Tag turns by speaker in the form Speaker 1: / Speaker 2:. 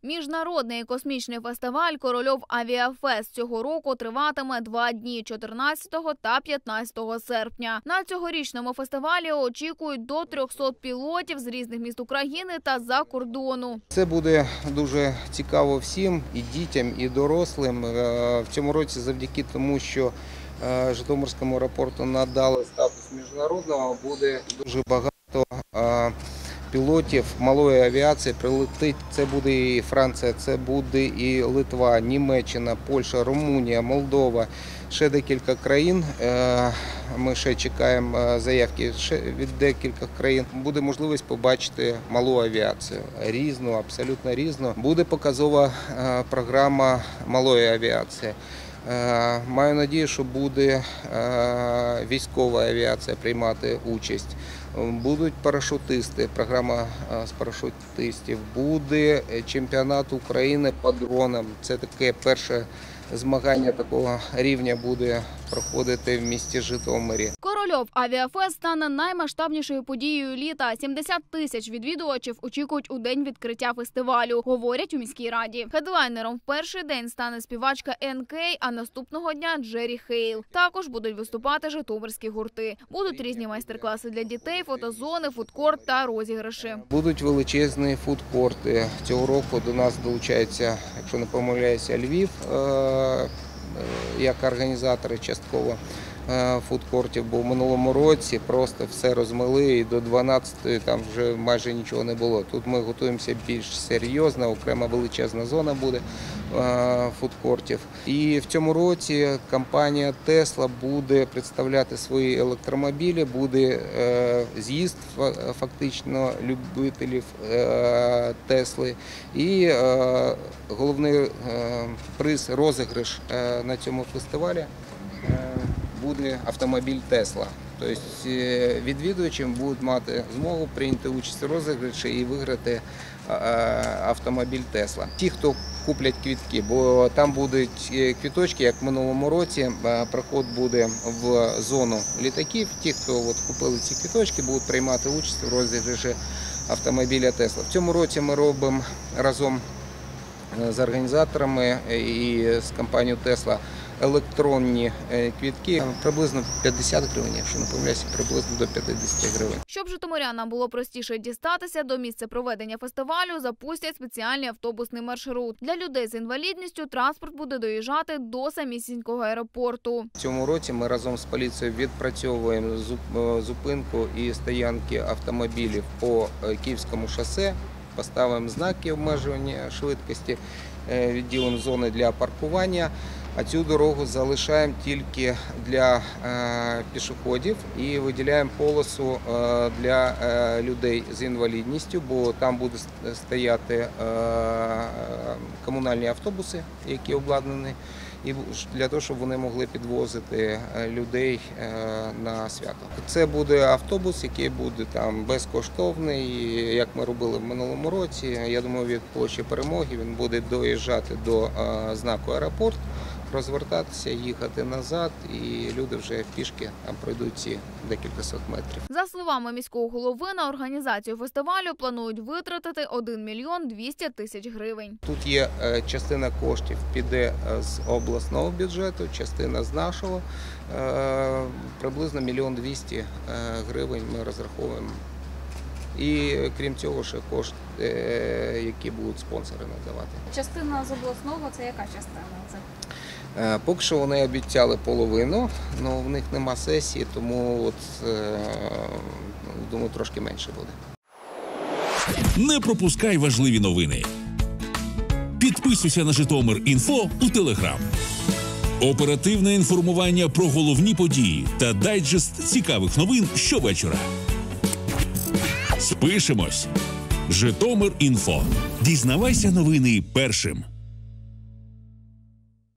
Speaker 1: Міжнародний космічний фестиваль «Корольов Авіафест» цього року триватиме 2 дні – 14 та 15 серпня. На цьогорічному фестивалі очікують до 300 пілотів з різних міст України та за кордону.
Speaker 2: Це буде дуже цікаво всім, і дітям, і дорослим. В цьому році завдяки тому, що Житомирському аеропорту надали статус міжнародного, буде дуже багато пілотів малої авіації прилетить. Це буде і Франція, це буде і Литва, Німеччина, Польща, Румунія, Молдова, ще декілька країн. Ми ще чекаємо заявки від декількох країн. Буде можливість побачити малу авіацію. Різну, абсолютно різну. Буде показова програма малої авіації. Маю надію, що буде військова авіація приймати участь. Будуть парашутисти, програма з парашутистів. Буде чемпіонат України по дронам. Це таке перше змагання такого рівня буде проходити в місті Житомирі.
Speaker 1: «Корольов Авіафест» стане наймасштабнішою подією літа. 70 тисяч відвідувачів очікують у день відкриття фестивалю, говорять у міській раді. Хедлайнером в перший день стане співачка НК, а наступного дня – Джері Хейл. Також будуть виступати житомирські гурти. Будуть різні майстер-класи для дітей, фотозони, фудкорт та розіграші.
Speaker 2: Будуть величезні фудкорти. Цього року до нас долучається, якщо не помиляюся, Львів, як організатори частково фудкортів, бо в минулому році просто все розмили і до 12-ї там вже майже нічого не було. Тут ми готуємося більш серйозно, окрема величезна зона буде фудкортів. І в цьому році компанія Tesla буде представляти свої електромобілі, буде з'їзд фактично любителів Тесли. І головний приз, розіграш на цьому фестивалі буде автомобіль Tesla. Тобто відвідувачі будуть мати змогу прийняти участь у розіграші і виграти автомобіль Tesla. Ті, хто куплять квитки, бо там будуть квиточки, як в минулому році, проход буде в зону літаків. Ті, хто купили ці квиточки, будуть приймати участь у розіграші автомобіля Tesla. В цьому році ми робимо разом з організаторами і з компанією Tesla електронні квитки. Приблизно 50 гривень, якщо не помиляюся, приблизно до 50 гривень.
Speaker 1: Щоб житомирянам було простіше дістатися до місця проведення фестивалю, запустять спеціальний автобусний маршрут. Для людей з інвалідністю транспорт буде доїжджати до самісінького аеропорту.
Speaker 2: В цьому році ми разом з поліцією відпрацьовуємо зупинку і стоянки автомобілів по Київському шосе, поставимо знаки обмеження швидкості, відділимо зони для паркування. А цю дорогу залишаємо тільки для пішоходів і виділяємо полосу для людей з інвалідністю, бо там будуть стояти комунальні автобуси, які обладнані, і для того, щоб вони могли підвозити людей на свято. Це буде автобус, який буде там безкоштовний, як ми робили в минулому році. Я думаю, від площі Перемоги він буде доїжджати до знаку аеропорт, розвертатися, їхати назад, і люди вже пішки там пройдуть ці декілька сот метрів.
Speaker 1: За словами міського голови, на організацію фестивалю планують витратити 1 мільйон 200 тисяч гривень.
Speaker 2: Тут є частина коштів піде з обласного бюджету, частина з нашого. Приблизно 1 мільйон 200 гривень ми розраховуємо. І крім цього ще кошти, які будуть спонсори надавати.
Speaker 3: Частина з обласного – це яка частина?
Speaker 2: Поки що вони обіцяли половину, але в них нема сесії, тому думаю, трошки менше буде.
Speaker 4: Не пропускай важливі новини. Підписуйся на Житомир.Інфо у Телеграм. Оперативне інформування про головні події та дайджест цікавих новин щовечора. Спишемось. Житомир.Інфо. Дізнавайся новини першим.